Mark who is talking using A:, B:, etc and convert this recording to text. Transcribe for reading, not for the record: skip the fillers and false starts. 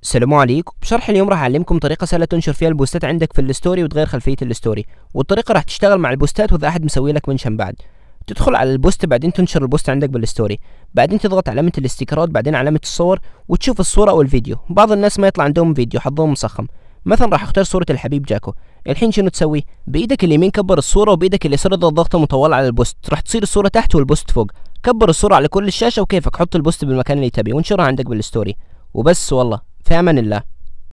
A: السلام عليكم. بشرح اليوم راح اعلمكم طريقه سهله تنشر فيها البوستات عندك في الستوري وتغير خلفيه الستوري، والطريقه راح تشتغل مع البوستات واذا احد مسوي لك منشن بعد. تدخل على البوست، بعدين تنشر البوست عندك بالستوري، بعدين تضغط علامه الاستيكرات، بعدين علامه الصور، وتشوف الصوره او الفيديو. بعض الناس ما يطلع عندهم فيديو، حظهم مسخم. مثلا راح اختار صوره الحبيب جاكو. الحين شنو تسوي؟ بايدك اليمين كبر الصوره، وبايدك اليسار اضغط ضغطه مطوله على البوست، راح تصير الصوره تحت والبوست فوق. كبر الصوره على كل الشاشه وكيفك، حط البوست بالمكان اللي تبيه وانشرها عندك بالستوري. وبس والله، في امان الله.